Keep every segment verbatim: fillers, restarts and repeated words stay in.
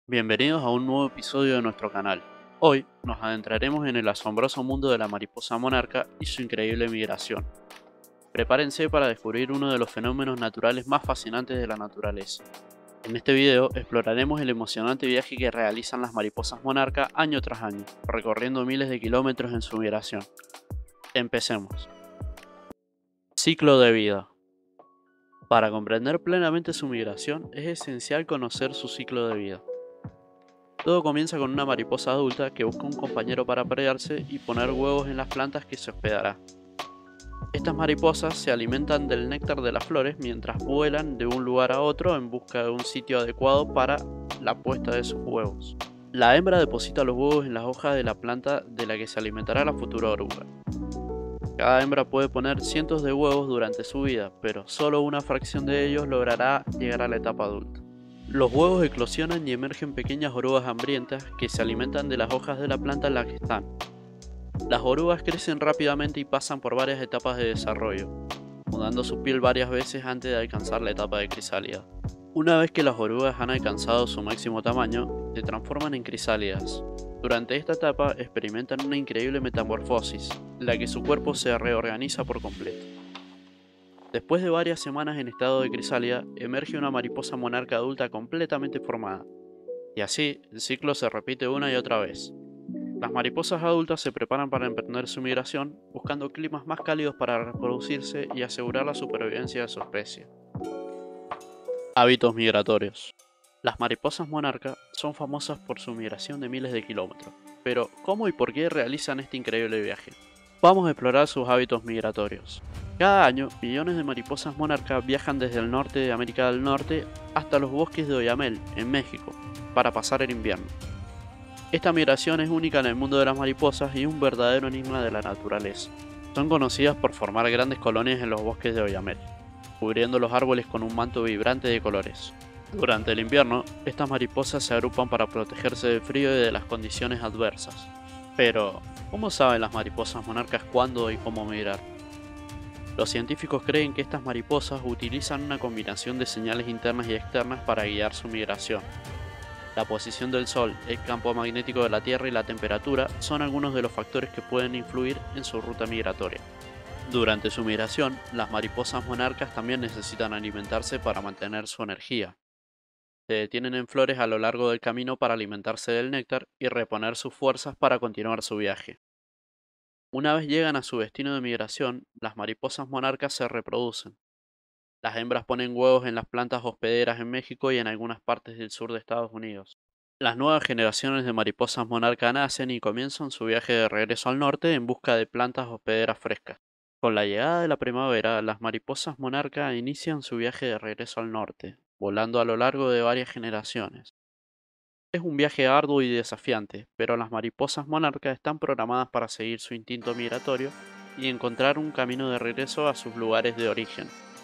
Bienvenidos a un nuevo episodio de nuestro canal. Hoy nos adentraremos en el asombroso mundo de la mariposa monarca y su increíble migración. Prepárense para descubrir uno de los fenómenos naturales más fascinantes de la naturaleza. En este video exploraremos el emocionante viaje que realizan las mariposas monarca año tras año, recorriendo miles de kilómetros en su migración. Empecemos. Ciclo de vida. Para comprender plenamente su migración es esencial conocer su ciclo de vida. Todo comienza con una mariposa adulta que busca un compañero para aparearse y poner huevos en las plantas que se hospedará. Estas mariposas se alimentan del néctar de las flores mientras vuelan de un lugar a otro en busca de un sitio adecuado para la puesta de sus huevos. La hembra deposita los huevos en las hojas de la planta de la que se alimentará la futura oruga. Cada hembra puede poner cientos de huevos durante su vida, pero solo una fracción de ellos logrará llegar a la etapa adulta. Los huevos eclosionan y emergen pequeñas orugas hambrientas que se alimentan de las hojas de la planta en la que están. Las orugas crecen rápidamente y pasan por varias etapas de desarrollo, mudando su piel varias veces antes de alcanzar la etapa de crisálida. Una vez que las orugas han alcanzado su máximo tamaño, se transforman en crisálidas. Durante esta etapa experimentan una increíble metamorfosis, en la que su cuerpo se reorganiza por completo. Después de varias semanas en estado de crisálida, emerge una mariposa monarca adulta completamente formada. Y así, el ciclo se repite una y otra vez. Las mariposas adultas se preparan para emprender su migración, buscando climas más cálidos para reproducirse y asegurar la supervivencia de su especie. Hábitos migratorios. Las mariposas monarca son famosas por su migración de miles de kilómetros. Pero, ¿cómo y por qué realizan este increíble viaje? Vamos a explorar sus hábitos migratorios. Cada año, millones de mariposas monarca viajan desde el norte de América del Norte hasta los bosques de Oyamel, en México, para pasar el invierno. Esta migración es única en el mundo de las mariposas y un verdadero enigma de la naturaleza. Son conocidas por formar grandes colonias en los bosques de Oyamel, cubriendo los árboles con un manto vibrante de colores. Durante el invierno, estas mariposas se agrupan para protegerse del frío y de las condiciones adversas. Pero, ¿cómo saben las mariposas monarcas cuándo y cómo migrar? Los científicos creen que estas mariposas utilizan una combinación de señales internas y externas para guiar su migración. La posición del Sol, el campo magnético de la Tierra y la temperatura son algunos de los factores que pueden influir en su ruta migratoria. Durante su migración, las mariposas monarcas también necesitan alimentarse para mantener su energía. Se detienen en flores a lo largo del camino para alimentarse del néctar y reponer sus fuerzas para continuar su viaje. Una vez llegan a su destino de migración, las mariposas monarcas se reproducen. Las hembras ponen huevos en las plantas hospederas en México y en algunas partes del sur de Estados Unidos. Las nuevas generaciones de mariposas monarca nacen y comienzan su viaje de regreso al norte en busca de plantas hospederas frescas. Con la llegada de la primavera, las mariposas monarca inician su viaje de regreso al norte, volando a lo largo de varias generaciones. Es un viaje arduo y desafiante, pero las mariposas monarca están programadas para seguir su instinto migratorio y encontrar un camino de regreso a sus lugares de origen.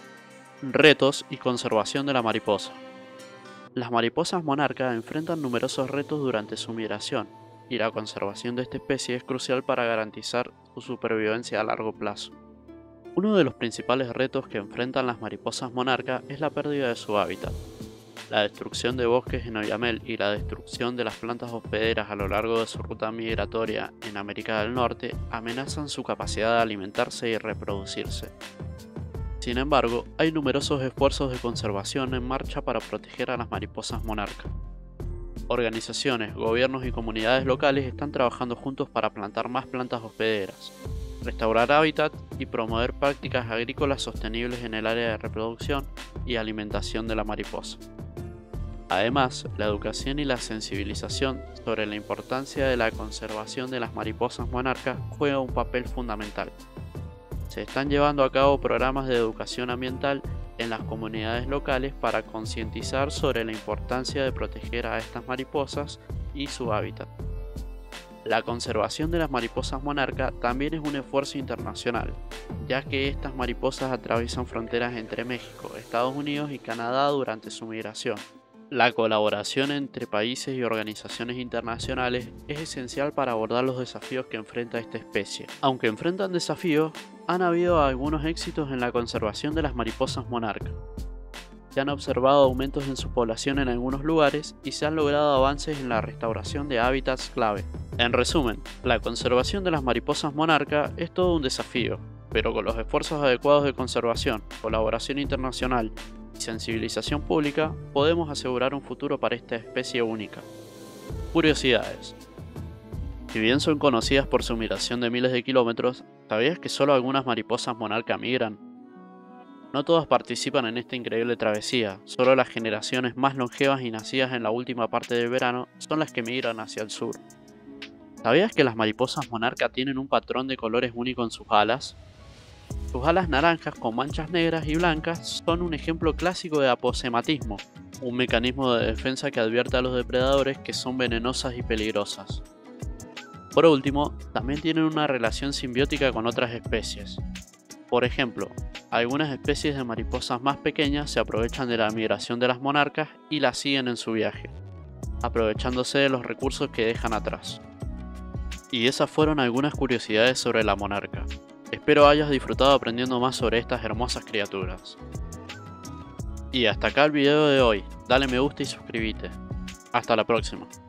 Retos y conservación de la mariposa. Las mariposas monarca enfrentan numerosos retos durante su migración, y la conservación de esta especie es crucial para garantizar su supervivencia a largo plazo. Uno de los principales retos que enfrentan las mariposas monarca es la pérdida de su hábitat. La destrucción de bosques en Oyamel y la destrucción de las plantas hospederas a lo largo de su ruta migratoria en América del Norte amenazan su capacidad de alimentarse y reproducirse. Sin embargo, hay numerosos esfuerzos de conservación en marcha para proteger a las mariposas monarca. Organizaciones, gobiernos y comunidades locales están trabajando juntos para plantar más plantas hospederas, restaurar hábitat y promover prácticas agrícolas sostenibles en el área de reproducción y alimentación de la mariposa. Además, la educación y la sensibilización sobre la importancia de la conservación de las mariposas monarcas juega un papel fundamental. Se están llevando a cabo programas de educación ambiental en las comunidades locales para concientizar sobre la importancia de proteger a estas mariposas y su hábitat. La conservación de las mariposas monarca también es un esfuerzo internacional, ya que estas mariposas atraviesan fronteras entre México, Estados Unidos y Canadá durante su migración. La colaboración entre países y organizaciones internacionales es esencial para abordar los desafíos que enfrenta esta especie. Aunque enfrentan desafíos, han habido algunos éxitos en la conservación de las mariposas monarca. se han observado aumentos en su población en algunos lugares y se han logrado avances en la restauración de hábitats clave. En resumen, la conservación de las mariposas monarca es todo un desafío, pero con los esfuerzos adecuados de conservación, colaboración internacional y sensibilización pública, podemos asegurar un futuro para esta especie única. Curiosidades. Si bien son conocidas por su migración de miles de kilómetros, ¿sabías que solo algunas mariposas monarca migran? No todas participan en esta increíble travesía, solo las generaciones más longevas y nacidas en la última parte del verano son las que migran hacia el sur. ¿Sabías que las mariposas monarca tienen un patrón de colores único en sus alas? Sus alas naranjas con manchas negras y blancas son un ejemplo clásico de aposematismo, un mecanismo de defensa que advierte a los depredadores que son venenosas y peligrosas. Por último, también tienen una relación simbiótica con otras especies. Por ejemplo, algunas especies de mariposas más pequeñas se aprovechan de la migración de las monarcas y las siguen en su viaje, aprovechándose de los recursos que dejan atrás. Y esas fueron algunas curiosidades sobre la monarca. Espero hayas disfrutado aprendiendo más sobre estas hermosas criaturas. Y hasta acá el video de hoy, dale me gusta y suscríbete. Hasta la próxima.